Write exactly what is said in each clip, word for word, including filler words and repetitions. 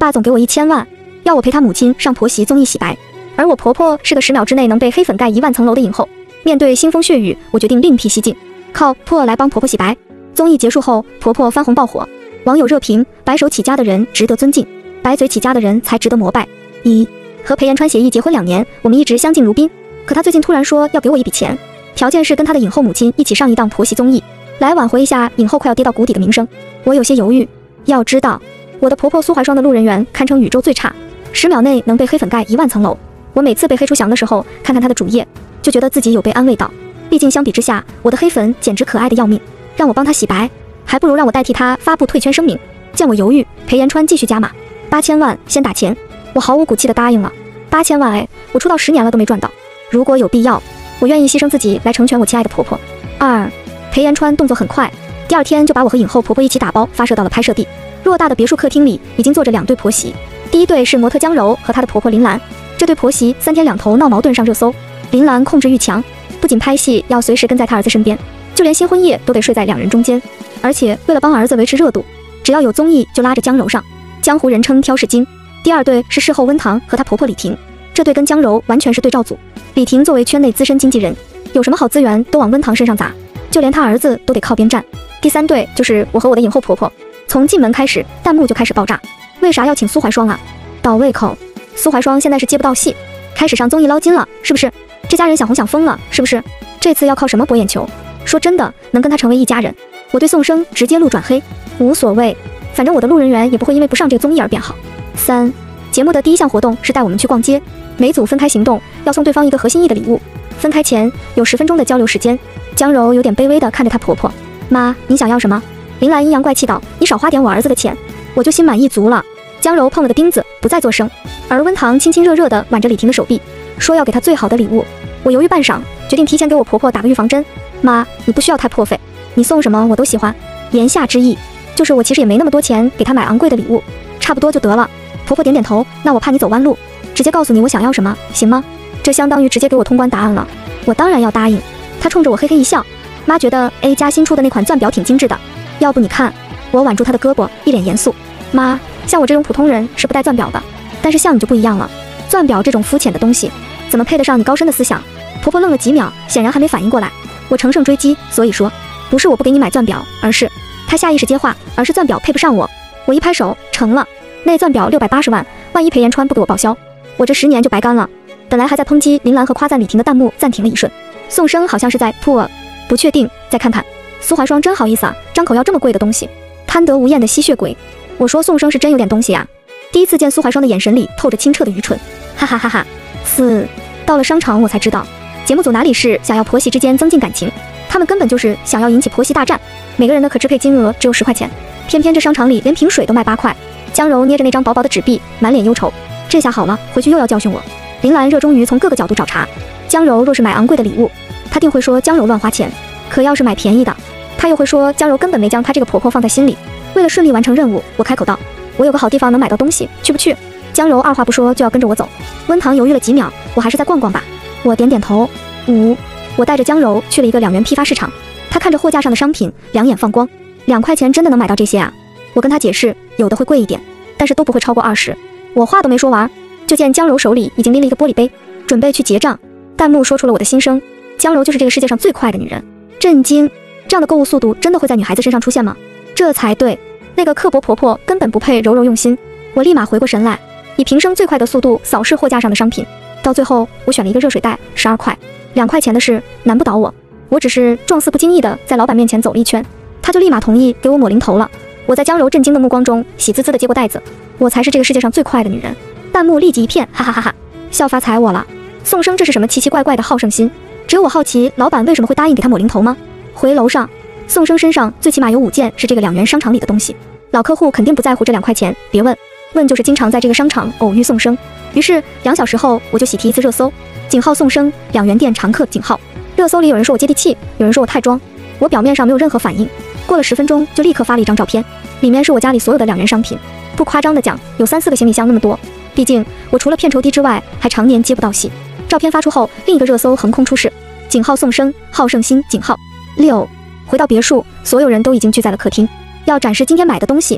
爸总给我一千万，要我陪他母亲上婆媳综艺洗白，而我婆婆是个十秒之内能被黑粉盖一万层楼的影后。面对腥风血雨，我决定另辟蹊径，靠破来帮婆婆洗白。综艺结束后，婆婆翻红爆火，网友热评：白手起家的人值得尊敬，白嘴起家的人才值得膜拜。一和裴延川协议结婚两年，我们一直相敬如宾，可他最近突然说要给我一笔钱，条件是跟他的影后母亲一起上一档婆媳综艺，来挽回一下影后快要跌到谷底的名声。我有些犹豫，要知道我的婆婆苏怀霜的路人缘堪称宇宙最差，十秒内能被黑粉盖一万层楼。我每次被黑出翔的时候，看看她的主页，就觉得自己有被安慰到。毕竟相比之下，我的黑粉简直可爱的要命，让我帮她洗白，还不如让我代替她发布退圈声明。见我犹豫，裴延川继续加码，八千万先打钱。我毫无骨气地答应了。八千万哎，我出道十年了都没赚到，如果有必要，我愿意牺牲自己来成全我亲爱的婆婆。二，裴延川动作很快，第二天就把我和影后婆婆一起打包发射到了拍摄地。偌大的别墅客厅里已经坐着两对婆媳，第一对是模特江柔和她的婆婆林兰。这对婆媳三天两头闹矛盾上热搜，林兰控制欲强，不仅拍戏要随时跟在她儿子身边，就连新婚夜都得睡在两人中间。而且为了帮儿子维持热度，只要有综艺就拉着江柔上，江湖人称挑事精。第二对是事后温堂和她婆婆李婷，这对跟江柔完全是对照组。李婷作为圈内资深经纪人，有什么好资源都往温堂身上砸，就连她儿子都得靠边站。第三对就是我和我的影后婆婆，从进门开始弹幕就开始爆炸，为啥要请苏怀霜啊？倒胃口。苏怀霜现在是接不到戏，开始上综艺捞金了，是不是？这家人想红想疯了，是不是？这次要靠什么博眼球？说真的，能跟他成为一家人，我对宋生直接路转黑，无所谓，反正我的路人缘也不会因为不上这个综艺而变好。三，节目的第一项活动是带我们去逛街，每组分开行动，要送对方一个合心意的礼物。分开前有十分钟的交流时间，江柔有点卑微地看着她婆婆，妈，你想要什么？林兰阴阳怪气道，你少花点我儿子的钱，我就心满意足了。江柔碰了个钉子，不再作声，而温堂亲亲热热地挽着李婷的手臂，说要给她最好的礼物。我犹豫半晌，决定提前给我婆婆打个预防针。妈，你不需要太破费，你送什么我都喜欢。言下之意就是我其实也没那么多钱给她买昂贵的礼物，差不多就得了。婆婆点点头，那我怕你走弯路，直接告诉你我想要什么，行吗？这相当于直接给我通关答案了。我当然要答应。她冲着我嘿嘿一笑，妈觉得 A 加新出的那款钻表挺精致的，要不你看。我挽住她的胳膊，一脸严肃。妈，像我这种普通人是不戴钻表的，但是像你就不一样了，钻表这种肤浅的东西，怎么配得上你高深的思想？婆婆愣了几秒，显然还没反应过来。我乘胜追击，所以说，不是我不给你买钻表，而是……她下意识接话，而是钻表配不上我。我一拍手，成了，那钻表六百八十万，万一裴延川不给我报销，我这十年就白干了。本来还在抨击林兰和夸赞李婷的弹幕暂停了一瞬，宋生好像是在破，不确定，再看看。苏怀霜真好意思啊，张口要这么贵的东西，贪得无厌的吸血鬼。我说宋生是真有点东西啊，第一次见苏怀霜的眼神里透着清澈的愚蠢，哈哈哈哈。四，到了商场我才知道，节目组哪里是想要婆媳之间增进感情，他们根本就是想要引起婆媳大战。每个人的可支配金额只有十块钱，偏偏这商场里连瓶水都卖八块。江柔捏着那张薄薄的纸币，满脸忧愁，这下好了，回去又要教训我。林兰热衷于从各个角度找茬，江柔若是买昂贵的礼物，她定会说江柔乱花钱，可要是买便宜的，她又会说江柔根本没将她这个婆婆放在心里。为了顺利完成任务，我开口道，我有个好地方能买到东西，去不去？江柔二话不说就要跟着我走。温堂犹豫了几秒，我还是再逛逛吧。我点点头。五，我带着江柔去了一个两元批发市场，她看着货架上的商品，两眼放光，两块钱真的能买到这些啊？我跟她解释，有的会贵一点，但是都不会超过二十。我话都没说完，就见江柔手里已经拎了一个玻璃杯，准备去结账。弹幕说出了我的心声，江柔就是这个世界上最快的女人。震惊，这样的购物速度真的会在女孩子身上出现吗？这才对，那个刻薄婆婆根本不配柔柔用心。我立马回过神来，以平生最快的速度扫视货架上的商品，到最后我选了一个热水袋，十二块，两块钱的事难不倒我。我只是状似不经意的在老板面前走了一圈，他就立马同意给我抹零头了。我在江柔震惊的目光中喜滋滋的接过袋子，我才是这个世界上最快的女人。弹幕立即一片哈哈哈哈，笑发财我了。宋生这是什么奇奇怪怪的好胜心？只有我好奇老板为什么会答应给他抹零头吗？回楼上，宋生身上最起码有五件是这个两元商场里的东西，老客户肯定不在乎这两块钱，别问，问就是经常在这个商场偶遇宋生。于是两小时后我就喜提一次热搜，井号宋生，两元店常客井号。热搜里有人说我接地气，有人说我太装，我表面上没有任何反应，过了十分钟就立刻发了一张照片，里面是我家里所有的两元商品，不夸张的讲，有三四个行李箱那么多。毕竟我除了片酬低之外，还常年接不到戏。照片发出后，另一个热搜横空出世，井号宋生，好胜心井号。六，回到别墅，所有人都已经聚在了客厅，要展示今天买的东西。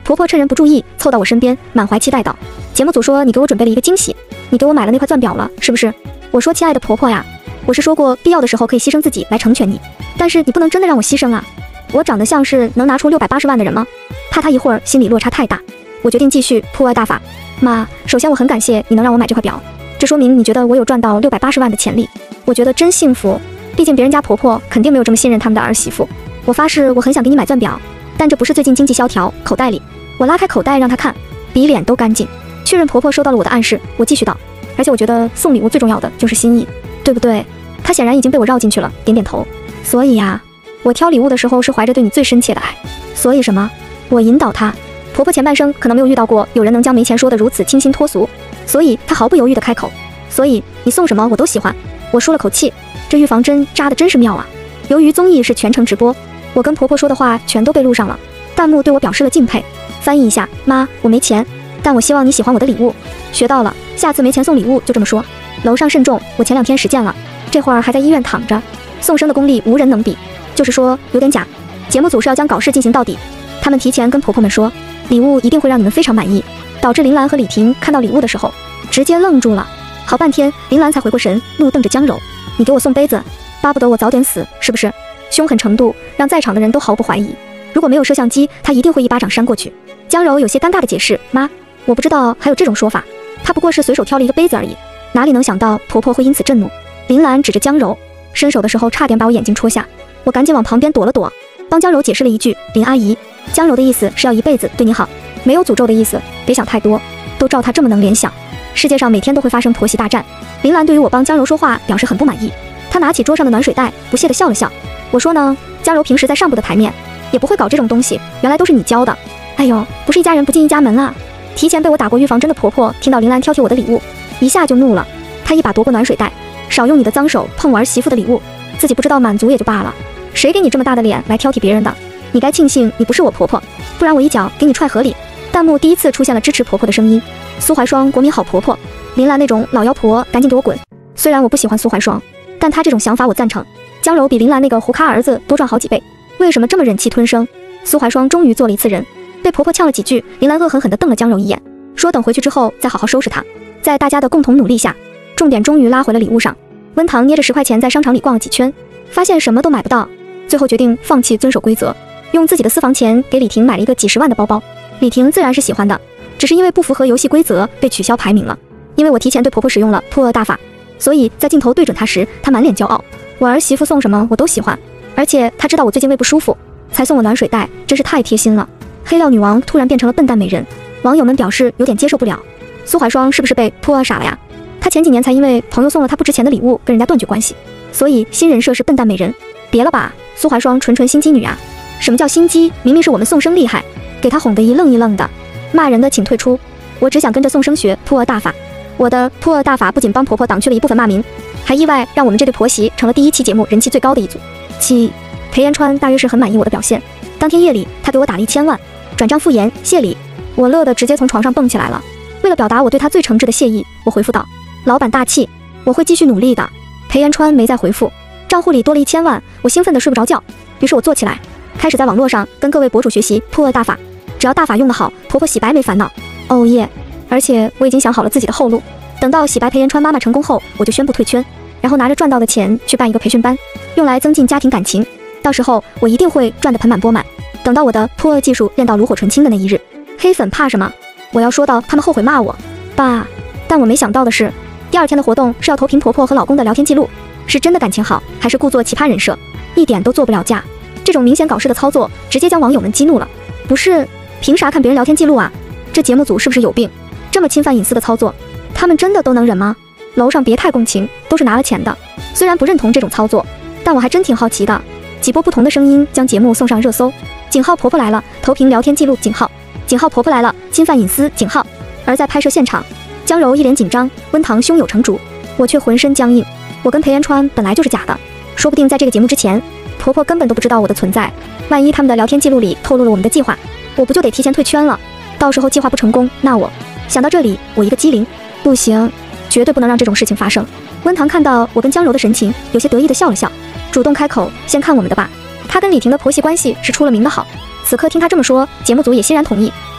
婆婆趁人不注意凑到我身边，满怀期待道：节目组说你给我准备了一个惊喜，你给我买了那块钻表了，是不是？我说亲爱的婆婆呀，我是说过必要的时候可以牺牲自己来成全你，但是你不能真的让我牺牲啊！我长得像是能拿出六百八十万的人吗？怕他一会儿心理落差太大，我决定继续破坏大法。妈，首先我很感谢你能让我买这块表，这说明你觉得我有赚到六百八十万的潜力，我觉得真幸福。毕竟别人家婆婆肯定没有这么信任他们的儿媳妇。我发誓我很想给你买钻表，但这不是最近经济萧条，口袋里。我拉开口袋让她看，比脸都干净，确认婆婆收到了我的暗示。我继续道，而且我觉得送礼物最重要的就是心意，对不对？她显然已经被我绕进去了，点点头。所以呀，我挑礼物的时候是怀着对你最深切的爱。所以什么？我引导她。婆婆前半生可能没有遇到过有人能将没钱说得如此清新脱俗，所以她毫不犹豫地开口。所以你送什么我都喜欢。我舒了口气，这预防针扎得真是妙啊。由于综艺是全程直播，我跟婆婆说的话全都被录上了，弹幕对我表示了敬佩。翻译一下，妈，我没钱，但我希望你喜欢我的礼物。学到了，下次没钱送礼物就这么说。楼上慎重，我前两天实践了，这会儿还在医院躺着，送生的功力无人能比，就是说有点假。节目组是要将搞事进行到底，他们提前跟婆婆们说，礼物一定会让你们非常满意，导致林兰和李婷看到礼物的时候直接愣住了。好半天，林兰才回过神，怒瞪着江柔：你给我送杯子，巴不得我早点死是不是？凶狠程度让在场的人都毫不怀疑，如果没有摄像机，他一定会一巴掌扇过去。江柔有些尴尬的解释：妈，我不知道还有这种说法，她不过是随手挑了一个杯子而已，哪里能想到婆婆会因此震怒。林兰指着江柔，伸手的时候差点把我眼睛戳下，我赶紧往旁边躲了躲，帮江柔解释了一句：林阿姨，江柔的意思是要一辈子对你好，没有诅咒的意思，别想太多。都照她这么能联想，世界上每天都会发生婆媳大战。林兰对于我帮江柔说话表示很不满意，她拿起桌上的暖水袋，不屑地笑了笑。我说呢，江柔平时在上部的台面也不会搞这种东西，原来都是你教的。哎呦，不是一家人不进一家门啊！提前被我打过预防针的婆婆听到林兰挑剔我的礼物，一下就怒了。她一把夺过暖水袋，少用你的脏手碰我儿媳妇的礼物，自己不知道满足也就罢了，谁给你这么大的脸来挑剔别人的？你该庆幸你不是我婆婆，不然我一脚给你踹河里。弹幕第一次出现了支持婆婆的声音。苏怀霜国民好婆婆，林兰那种老妖婆赶紧给我滚。虽然我不喜欢苏怀霜，但她这种想法我赞成。江柔比林兰那个胡咖儿子多赚好几倍，为什么这么忍气吞声？苏怀霜终于做了一次人，被婆婆呛了几句，林兰恶狠狠地瞪了江柔一眼，说等回去之后再好好收拾她。在大家的共同努力下，重点终于拉回了礼物上。温堂捏着十块钱在商场里逛了几圈，发现什么都买不到，最后决定放弃遵守规则，用自己的私房钱给李婷买了一个几十万的包包。李婷自然是喜欢的，只是因为不符合游戏规则被取消排名了。因为我提前对婆婆使用了破恶大法，所以在镜头对准她时，她满脸骄傲。我儿媳妇送什么我都喜欢，而且她知道我最近胃不舒服，才送我暖水袋，真是太贴心了。黑料女王突然变成了笨蛋美人，网友们表示有点接受不了。苏怀霜是不是被破恶傻了呀？她前几年才因为朋友送了她不值钱的礼物跟人家断绝关系，所以新人设是笨蛋美人。别了吧，苏怀霜纯纯心机女啊！什么叫心机？明明是我们宋生厉害，给她哄得一愣一愣的。骂人的请退出，我只想跟着宋生学破恶大法。我的破恶大法不仅帮婆婆挡去了一部分骂名，还意外让我们这对婆媳成了第一期节目人气最高的一组。七，裴延川大约是很满意我的表现，当天夜里他给我打了一千万，转账复言谢礼，我乐得直接从床上蹦起来了。为了表达我对他最诚挚的谢意，我回复道：老板大气，我会继续努力的。裴延川没再回复，账户里多了一千万，我兴奋得睡不着觉。于是我坐起来，开始在网络上跟各位博主学习破恶大法，只要大法用得好，婆婆洗白没烦恼。哦耶！而且我已经想好了自己的后路，等到洗白裴延川妈妈成功后，我就宣布退圈，然后拿着赚到的钱去办一个培训班，用来增进家庭感情。到时候我一定会赚得盆满钵满。等到我的破恶技术练到炉火纯青的那一日，黑粉怕什么？我要说到他们后悔骂我爸。但我没想到的是，第二天的活动是要投屏婆婆和老公的聊天记录，是真的感情好，还是故作奇葩人设？一点都做不了架。这种明显搞事的操作，直接将网友们激怒了。不是，凭啥看别人聊天记录啊？这节目组是不是有病？这么侵犯隐私的操作，他们真的都能忍吗？楼上别太共情，都是拿了钱的。虽然不认同这种操作，但我还真挺好奇的。几波不同的声音将节目送上热搜。井号婆婆来了，投屏聊天记录井号。井号婆婆来了，侵犯隐私井号。而在拍摄现场，江柔一脸紧张，温堂胸有成竹，我却浑身僵硬。我跟裴延川本来就是假的，说不定在这个节目之前，婆婆根本都不知道我的存在。万一他们的聊天记录里透露了我们的计划，我不就得提前退圈了？到时候计划不成功，那我……想到这里，我一个机灵，不行，绝对不能让这种事情发生。温堂看到我跟江柔的神情，有些得意地笑了笑，主动开口：先看我们的吧。他跟李婷的婆媳关系是出了名的好，此刻听他这么说，节目组也欣然同意。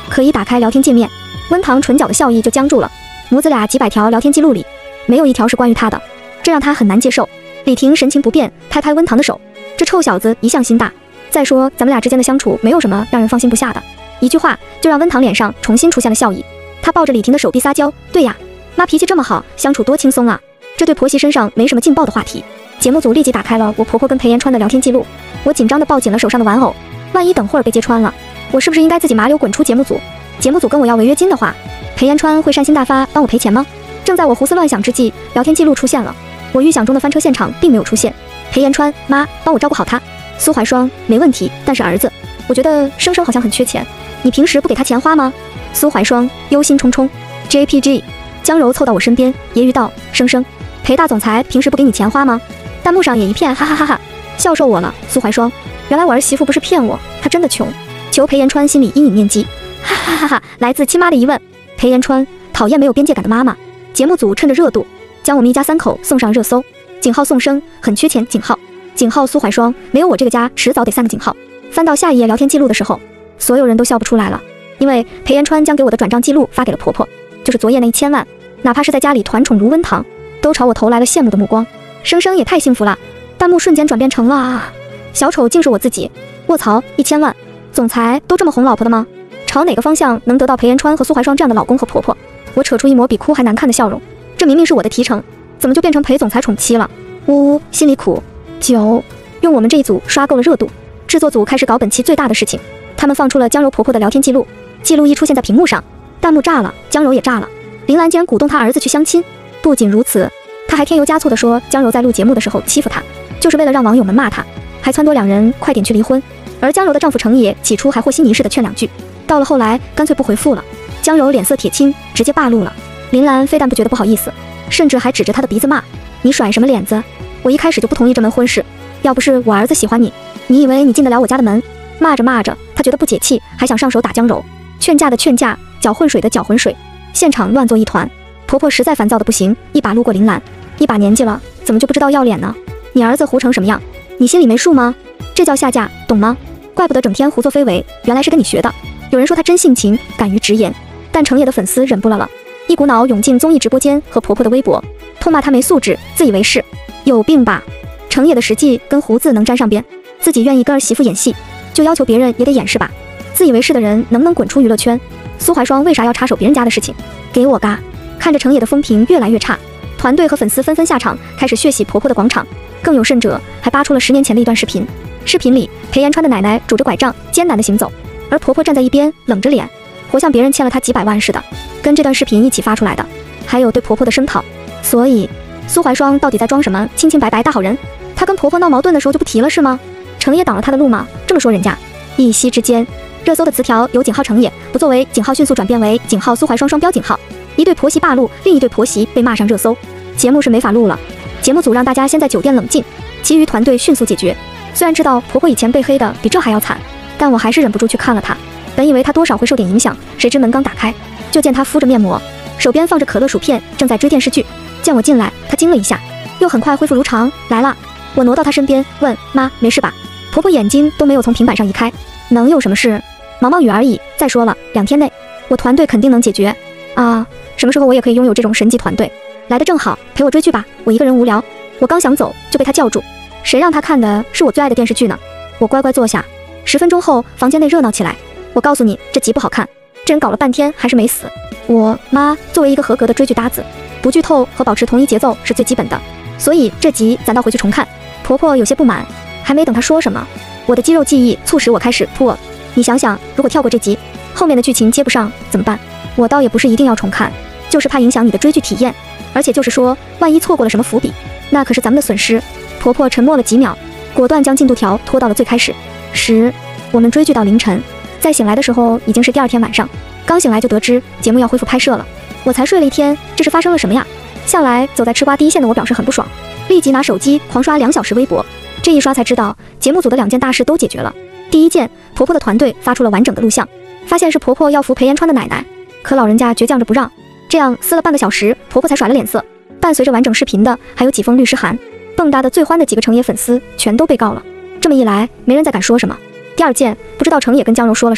可以打开聊天界面，温堂唇角的笑意就僵住了。母子俩几百条聊天记录里，没有一条是关于他的，这让他很难接受。李婷神情不变，拍拍温堂的手，这臭小子一向心大。再说咱们俩之间的相处没有什么让人放心不下的，一句话就让温堂脸上重新出现了笑意。他抱着李婷的手臂撒娇，对呀，妈脾气这么好，相处多轻松啊。这对婆媳身上没什么劲爆的话题。节目组立即打开了我婆婆跟裴延川的聊天记录，我紧张地抱紧了手上的玩偶，万一等会儿被揭穿了，我是不是应该自己麻溜滚出节目组？节目组跟我要违约金的话，裴延川会善心大发帮我赔钱吗？正在我胡思乱想之际，聊天记录出现了，我预想中的翻车现场并没有出现。裴延川，妈，帮我照顾好他。苏怀霜，没问题，但是儿子，我觉得生生好像很缺钱，你平时不给他钱花吗？苏怀霜忧心忡忡。J P G， 江柔凑到我身边，揶揄道，生生，裴大总裁平时不给你钱花吗？弹幕上也一片哈哈哈哈，笑瘦我了。苏怀霜，原来我儿媳妇不是骗我，她真的穷。求裴延川心理阴影面积，哈哈哈哈！来自亲妈的疑问。裴延川，讨厌没有边界感的妈妈。节目组趁着热度，将我们一家三口送上热搜。井号宋生很缺钱，井号，井号苏怀霜，没有我这个家迟早得散个井号。翻到下一页聊天记录的时候，所有人都笑不出来了，因为裴延川将给我的转账记录发给了婆婆，就是昨夜那一千万，哪怕是在家里团宠如温堂，都朝我投来了羡慕的目光。生生也太幸福了，弹幕瞬间转变成了啊，小丑竟是我自己。卧槽，一千万，总裁都这么哄老婆的吗？朝哪个方向能得到裴延川和苏怀霜这样的老公和婆婆？我扯出一抹比哭还难看的笑容，这明明是我的提成，怎么就变成裴总裁宠妻了？呜呜，心里苦。九，用我们这一组刷够了热度，制作组开始搞本期最大的事情，他们放出了江柔婆婆的聊天记录，记录一出现在屏幕上，弹幕炸了，江柔也炸了。林兰竟然鼓动她儿子去相亲，不仅如此，她还添油加醋地说江柔在录节目的时候欺负她，就是为了让网友们骂她，还撺掇两人快点去离婚。而江柔的丈夫程野起初还和稀泥似的劝两句，到了后来干脆不回复了。江柔脸色铁青，直接罢录了。林兰非但不觉得不好意思，甚至还指着她的鼻子骂，你甩什么脸子？我一开始就不同意这门婚事，要不是我儿子喜欢你，你以为你进得了我家的门？骂着骂着，她觉得不解气，还想上手打江柔，劝架的劝架，搅浑水的搅浑水，现场乱作一团。婆婆实在烦躁的不行，一把撸过林兰，一把年纪了，怎么就不知道要脸呢？你儿子糊成什么样，你心里没数吗？这叫下架，懂吗？怪不得整天胡作非为，原来是跟你学的。有人说他真性情，敢于直言，但程野的粉丝忍不了了，一股脑涌进综艺直播间和婆婆的微博，痛骂她没素质，自以为是，有病吧？程野的实际跟胡子能沾上边，自己愿意跟儿媳妇演戏，就要求别人也得演是吧？自以为是的人能不能滚出娱乐圈？苏怀霜为啥要插手别人家的事情？给我嘎！看着程野的风评越来越差，团队和粉丝纷纷下场，开始血洗婆婆的广场。更有甚者，还扒出了十年前的一段视频。视频里，裴延川的奶奶拄着拐杖艰难地行走，而婆婆站在一边冷着脸，活像别人欠了她几百万似的。跟这段视频一起发出来的，还有对婆婆的声讨。所以，苏怀霜到底在装什么清清白白大好人？她跟婆婆闹矛盾的时候就不提了是吗？程野挡了她的路吗？这么说人家。一夕之间，热搜的词条由井号程野不作为井号迅速转变为井号苏怀霜双标井号，一对婆媳罢录，另一对婆媳被骂上热搜。节目是没法录了，节目组让大家先在酒店冷静，其余团队迅速解决。虽然知道婆婆以前被黑的比这还要惨，但我还是忍不住去看了她。本以为她多少会受点影响，谁知门刚打开，就见她敷着面膜，手边放着可乐薯片，正在追电视剧。见我进来，她惊了一下，又很快恢复如常。来了，我挪到她身边，问妈没事吧？婆婆眼睛都没有从平板上移开，能有什么事？毛毛雨而已。再说了，两天内我团队肯定能解决啊！什么时候我也可以拥有这种神级团队？来得正好，陪我追剧吧，我一个人无聊。我刚想走就被她叫住，谁让她看的是我最爱的电视剧呢？我乖乖坐下。十分钟后，房间内热闹起来。我告诉你，这集不好看，这人搞了半天还是没死。我妈作为一个合格的追剧搭子，不剧透和保持同一节奏是最基本的，所以这集咱倒回去重看。婆婆有些不满，还没等她说什么，我的肌肉记忆促使我开始破。你想想，如果跳过这集，后面的剧情接不上怎么办？我倒也不是一定要重看，就是怕影响你的追剧体验。而且就是说，万一错过了什么伏笔，那可是咱们的损失。婆婆沉默了几秒，果断将进度条拖到了最开始。十，我们追剧到凌晨，在醒来的时候已经是第二天晚上。刚醒来就得知节目要恢复拍摄了，我才睡了一天，这是发生了什么呀？向来走在吃瓜第一线的我表示很不爽，立即拿手机狂刷两小时微博。这一刷才知道，节目组的两件大事都解决了。第一件，婆婆的团队发出了完整的录像，发现是婆婆要扶裴延川的奶奶，可老人家倔强着不让。这样撕了半个小时，婆婆才甩了脸色。伴随着完整视频的还有几封律师函，蹦跶的最欢的几个程野粉丝全都被告了。这么一来，没人再敢说什么。第二件，不知道程野跟江柔说了什么，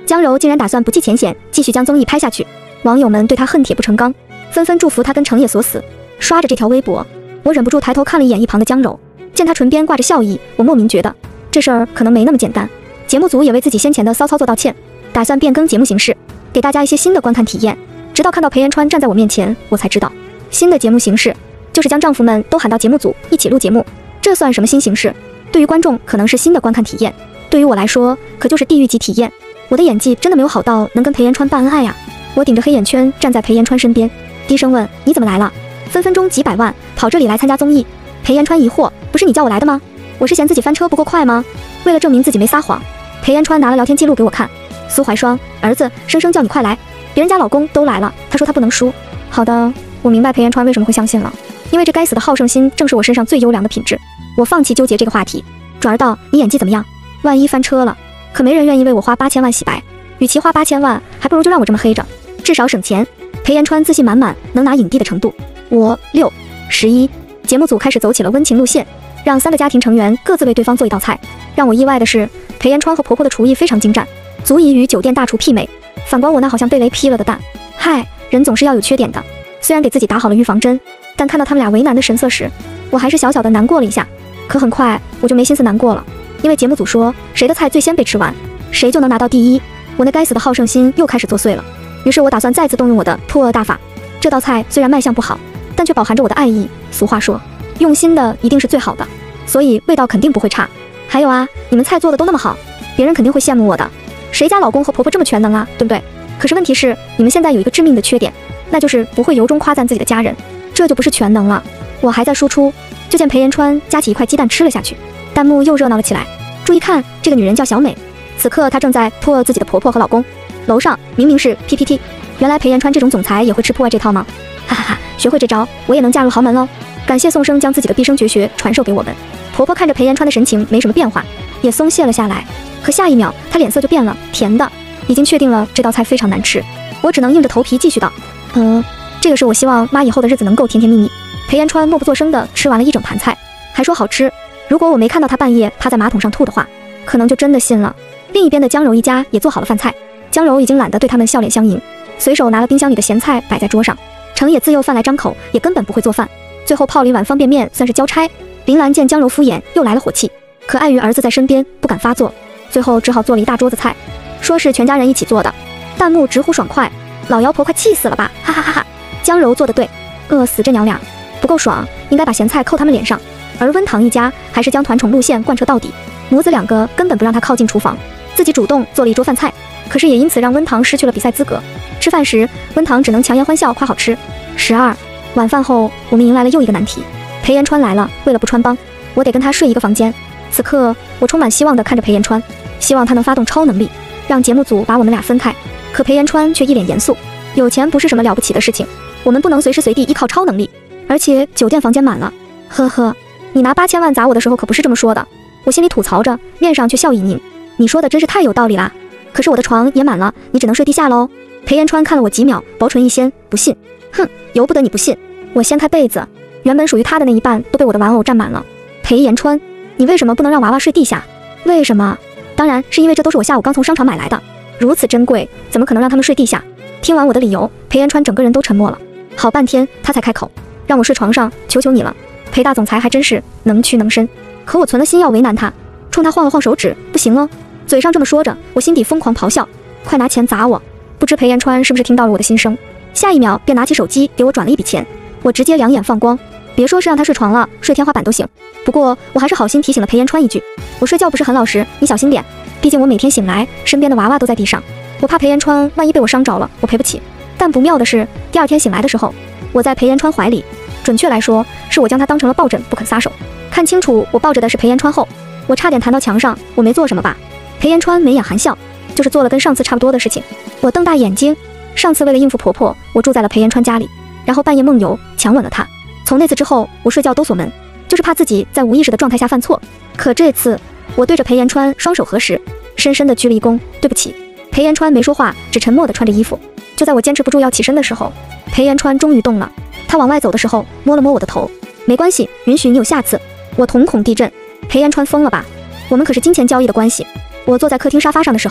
江柔竟然打算不计前嫌，继续将综艺拍下去。网友们对他恨铁不成钢，纷纷祝福他跟成也锁死。刷着这条微博，我忍不住抬头看了一眼一旁的江柔，见他唇边挂着笑意，我莫名觉得这事儿可能没那么简单。节目组也为自己先前的骚操作道歉，打算变更节目形式，给大家一些新的观看体验。直到看到裴延川站在我面前，我才知道，新的节目形式就是将丈夫们都喊到节目组一起录节目。这算什么新形式？对于观众可能是新的观看体验，对于我来说可就是地狱级体验。我的演技真的没有好到能跟裴延川办恩爱呀！我顶着黑眼圈站在裴延川身边，低声问：你怎么来了？分分钟几百万跑这里来参加综艺？裴延川疑惑：不是你叫我来的吗？我是嫌自己翻车不够快吗？为了证明自己没撒谎，裴延川拿了聊天记录给我看。苏怀霜，儿子，生生叫你快来，别人家老公都来了，他说他不能输。好的，我明白裴延川为什么会相信了，因为这该死的好胜心正是我身上最优良的品质。我放弃纠结这个话题，转而道：你演技怎么样？万一翻车了，可没人愿意为我花八千万洗白，与其花八千万，还不如就让我这么黑着，至少省钱。裴延川自信满满，能拿影帝的程度。我六十一，节目组开始走起了温情路线，让三个家庭成员各自为对方做一道菜。让我意外的是，裴延川和婆婆的厨艺非常精湛，足以与酒店大厨媲美。反观我那好像被雷劈了的蛋，嗨，人总是要有缺点的。虽然给自己打好了预防针，但看到他们俩为难的神色时，我还是小小的难过了一下。可很快我就没心思难过了，因为节目组说谁的菜最先被吃完，谁就能拿到第一。我那该死的好胜心又开始作祟了，于是我打算再次动用我的破恶大法。这道菜虽然卖相不好，但却饱含着我的爱意。俗话说，用心的一定是最好的，所以味道肯定不会差。还有啊，你们菜做的都那么好，别人肯定会羡慕我的。谁家老公和婆婆这么全能啊，对不对？可是问题是，你们现在有一个致命的缺点，那就是不会由衷夸赞自己的家人，这就不是全能了。我还在输出，就见裴延川夹起一块鸡蛋吃了下去，弹幕又热闹了起来。注意看，这个女人叫小美，此刻她正在破恶自己的婆婆和老公。楼上明明是 P P T， 原来裴延川这种总裁也会吃破坏这套吗？哈哈哈，学会这招，我也能嫁入豪门喽！感谢宋生将自己的毕生绝学传授给我们。婆婆看着裴延川的神情没什么变化，也松懈了下来。可下一秒，她脸色就变了，甜的，已经确定了这道菜非常难吃。我只能硬着头皮继续道：呃，这个是我希望妈以后的日子能够甜甜蜜蜜。裴延川默不作声地吃完了一整盘菜，还说好吃。如果我没看到他半夜趴在马桶上吐的话，可能就真的信了。另一边的江柔一家也做好了饭菜，江柔已经懒得对他们笑脸相迎，随手拿了冰箱里的咸菜摆在桌上。程野自幼饭来张口，也根本不会做饭，最后泡了一碗方便面算是交差。林兰见江柔敷衍，又来了火气，可碍于儿子在身边，不敢发作，最后只好做了一大桌子菜，说是全家人一起做的。弹幕直呼爽快，老妖婆快气死了吧，哈哈哈哈！江柔做的对，饿死这娘俩，不够爽，应该把咸菜扣他们脸上。而温堂一家还是将团宠路线贯彻到底，母子两个根本不让他靠近厨房，自己主动做了一桌饭菜，可是也因此让温堂失去了比赛资格。吃饭时，温堂只能强颜欢笑夸好吃。十二晚饭后，我们迎来了又一个难题。裴延川来了，为了不穿帮，我得跟他睡一个房间。此刻，我充满希望地看着裴延川，希望他能发动超能力，让节目组把我们俩分开。可裴延川却一脸严肃，有钱不是什么了不起的事情，我们不能随时随地依靠超能力，而且酒店房间满了。呵呵，你拿八千万砸我的时候可不是这么说的。我心里吐槽着，面上却笑盈盈。你说的真是太有道理啦。可是我的床也满了，你只能睡地下喽。裴延川看了我几秒，薄唇一掀，不信。哼，由不得你不信。我掀开被子，原本属于他的那一半都被我的玩偶占满了。裴延川，你为什么不能让娃娃睡地下？为什么？当然是因为这都是我下午刚从商场买来的，如此珍贵，怎么可能让他们睡地下？听完我的理由，裴延川整个人都沉默了，好半天他才开口，让我睡床上，求求你了。裴大总裁还真是能屈能伸，可我存了心要为难他，冲他晃了晃手指，不行哦。嘴上这么说着，我心底疯狂咆哮，快拿钱砸我！不知裴延川是不是听到了我的心声，下一秒便拿起手机给我转了一笔钱，我直接两眼放光，别说是让他睡床了，睡天花板都行。不过我还是好心提醒了裴延川一句，我睡觉不是很老实，你小心点，毕竟我每天醒来身边的娃娃都在地上，我怕裴延川万一被我伤着了，我赔不起。但不妙的是，第二天醒来的时候，我在裴延川怀里，准确来说是我将他当成了抱枕不肯撒手。看清楚我抱着的是裴延川后，我差点弹到墙上，我没做什么吧？裴延川眉眼含笑，就是做了跟上次差不多的事情。我瞪大眼睛，上次为了应付婆婆，我住在了裴延川家里，然后半夜梦游强吻了他。从那次之后，我睡觉都锁门，就是怕自己在无意识的状态下犯错。可这次，我对着裴延川双手合十，深深的鞠了一躬，对不起。裴延川没说话，只沉默地穿着衣服。就在我坚持不住要起身的时候，裴延川终于动了。他往外走的时候，摸了摸我的头，没关系，允许你有下次。我瞳孔地震，裴延川疯了吧？我们可是金钱交易的关系。我坐在客厅沙发上的时候，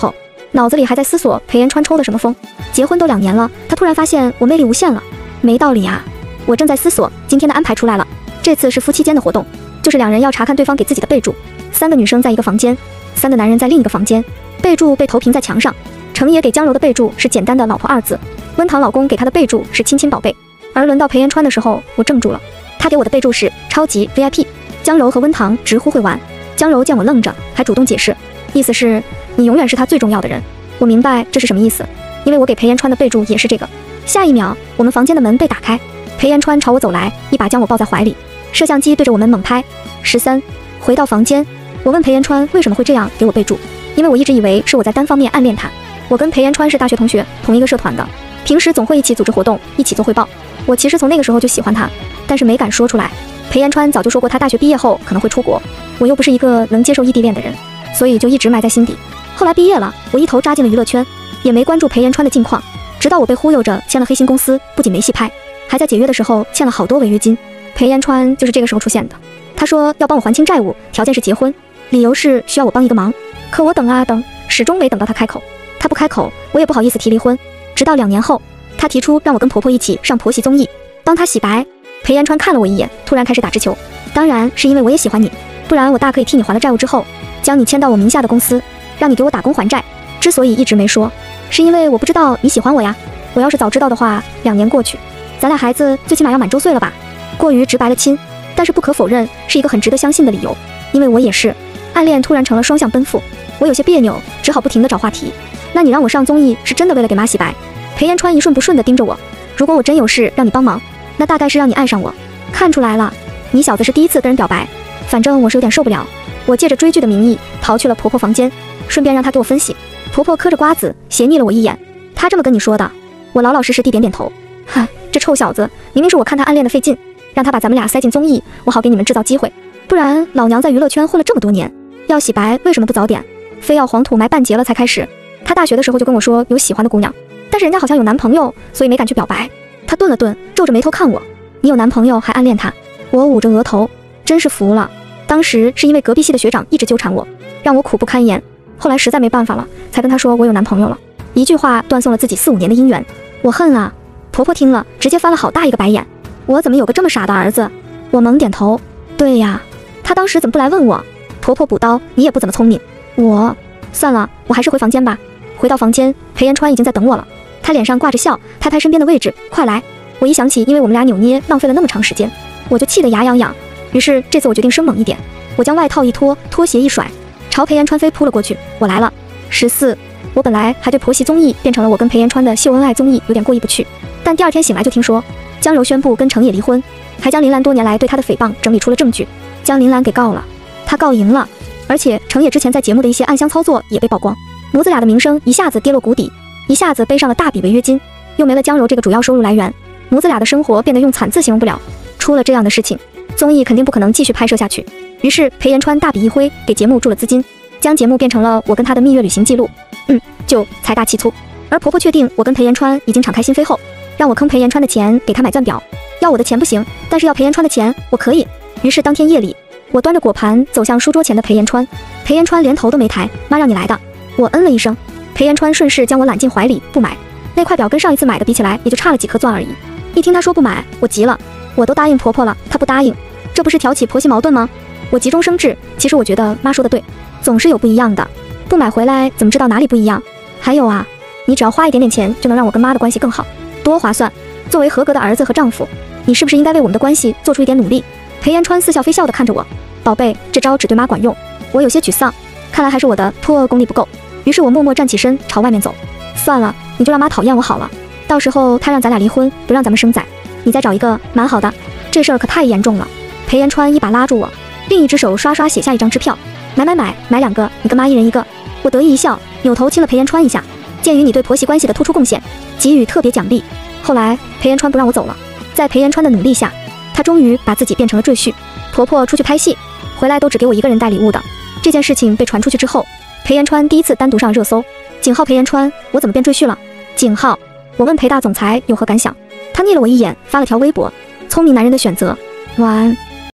脑子里还在思索裴延川抽了什么风。结婚都两年了，他突然发现我魅力无限了，没道理啊！我正在思索，今天的安排出来了，这次是夫妻间的活动，就是两人要查看对方给自己的备注。三个女生在一个房间，三个男人在另一个房间，备注被投屏在墙上。程野给江柔的备注是简单的老婆二字，温堂老公给他的备注是亲亲宝贝。而轮到裴延川的时候，我怔住了，他给我的备注是超级 V I P。江柔和温堂直呼会玩，江柔见我愣着，还主动解释，意思是你永远是他最重要的人。我明白这是什么意思，因为我给裴延川的备注也是这个。下一秒，我们房间的门被打开，裴延川朝我走来，一把将我抱在怀里，摄像机对着我们猛拍。十三，回到房间，我问裴延川为什么会这样给我备注，因为我一直以为是我在单方面暗恋他。我跟裴延川是大学同学，同一个社团的，平时总会一起组织活动，一起做汇报。我其实从那个时候就喜欢他，但是没敢说出来。裴延川早就说过他大学毕业后可能会出国，我又不是一个能接受异地恋的人，所以就一直埋在心底。后来毕业了，我一头扎进了娱乐圈，也没关注裴延川的近况，直到我被忽悠着签了黑心公司，不仅没戏拍，还在解约的时候欠了好多违约金。裴延川就是这个时候出现的，他说要帮我还清债务，条件是结婚，理由是需要我帮一个忙。可我等啊等，始终没等到他开口。他不开口，我也不好意思提离婚。直到两年后，他提出让我跟婆婆一起上婆媳综艺，帮他洗白。裴延川看了我一眼，突然开始打直球。当然是因为我也喜欢你，不然我大可以替你还了债务之后，将你签到我名下的公司，让你给我打工还债。之所以一直没说，是因为我不知道你喜欢我呀。我要是早知道的话，两年过去，咱俩孩子最起码要满周岁了吧。过于直白了亲，但是不可否认是一个很值得相信的理由，因为我也是。暗恋突然成了双向奔赴，我有些别扭，只好不停地找话题。那你让我上综艺是真的为了给妈洗白？裴延川一顺不顺地盯着我，如果我真有事让你帮忙，那大概是让你爱上我。看出来了，你小子是第一次跟人表白。反正我是有点受不了，我借着追剧的名义逃去了婆婆房间，顺便让她给我分析。婆婆嗑着瓜子斜睨了我一眼，她这么跟你说的？我老老实实地点点头。哼，这臭小子，明明是我看他暗恋的费劲，让他把咱们俩塞进综艺，我好给你们制造机会。不然老娘在娱乐圈混了这么多年，要洗白为什么不早点，非要黄土埋半截了才开始？他大学的时候就跟我说有喜欢的姑娘，但是人家好像有男朋友，所以没敢去表白。他顿了顿，皱着眉头看我，你有男朋友还暗恋他？我捂着额头，真是服了。当时是因为隔壁系的学长一直纠缠我，让我苦不堪言，后来实在没办法了，才跟他说我有男朋友了。一句话断送了自己四五年的姻缘，我恨啊！婆婆听了直接翻了好大一个白眼，我怎么有个这么傻的儿子？我猛点头，对呀，他当时怎么不来问我？婆婆补刀，你也不怎么聪明。我算了，我还是回房间吧。回到房间，裴延川已经在等我了，他脸上挂着笑，拍拍身边的位置，快来。我一想起因为我们俩扭捏浪费了那么长时间，我就气得牙痒痒。于是这次我决定生猛一点，我将外套一脱，拖鞋一甩，朝裴延川飞扑了过去。我来了。十四，我本来还对婆媳综艺变成了我跟裴延川的秀恩爱综艺有点过意不去，但第二天醒来就听说江柔宣布跟程野离婚，还将林兰多年来对他的诽谤整理出了证据，将林兰给告了。他告赢了，而且程野之前在节目的一些暗箱操作也被曝光，母子俩的名声一下子跌落谷底，一下子背上了大笔违约金，又没了江柔这个主要收入来源，母子俩的生活变得用惨字形容不了。出了这样的事情，综艺肯定不可能继续拍摄下去，于是裴延川大笔一挥，给节目注了资金，将节目变成了我跟他的蜜月旅行记录。嗯，就财大气粗。而婆婆确定我跟裴延川已经敞开心扉后，让我坑裴延川的钱给他买钻表，要我的钱不行，但是要裴延川的钱我可以。于是当天夜里，我端着果盘走向书桌前的裴延川，裴延川连头都没抬，妈让你来的。我嗯了一声，裴延川顺势将我揽进怀里，不买。那块表跟上一次买的比起来，也就差了几颗钻而已。一听他说不买，我急了，我都答应婆婆了，她不答应，这不是挑起婆媳矛盾吗？我急中生智，其实我觉得妈说的对，总是有不一样的，不买回来怎么知道哪里不一样？还有啊，你只要花一点点钱，就能让我跟妈的关系更好，多划算。作为合格的儿子和丈夫，你是不是应该为我们的关系做出一点努力？裴延川似笑非笑地看着我，宝贝，这招只对妈管用。我有些沮丧，看来还是我的破恶功力不够。于是我默默站起身朝外面走。算了，你就让妈讨厌我好了，到时候她让咱俩离婚，不让咱们生崽，你再找一个，蛮好的。这事儿可太严重了。裴延川一把拉住我，另一只手刷刷写下一张支票，买买买，买两个，你跟妈一人一个。我得意一笑，扭头亲了裴延川一下。鉴于你对婆媳关系的突出贡献，给予特别奖励。后来裴延川不让我走了，在裴延川的努力下，他终于把自己变成了赘婿。婆婆出去拍戏，回来都只给我一个人带礼物的。这件事情被传出去之后，裴延川第一次单独上热搜。井号裴延川，我怎么变赘婿了？井号，我问裴大总裁有何感想，他睨了我一眼，发了条微博：聪明男人的选择，晚安。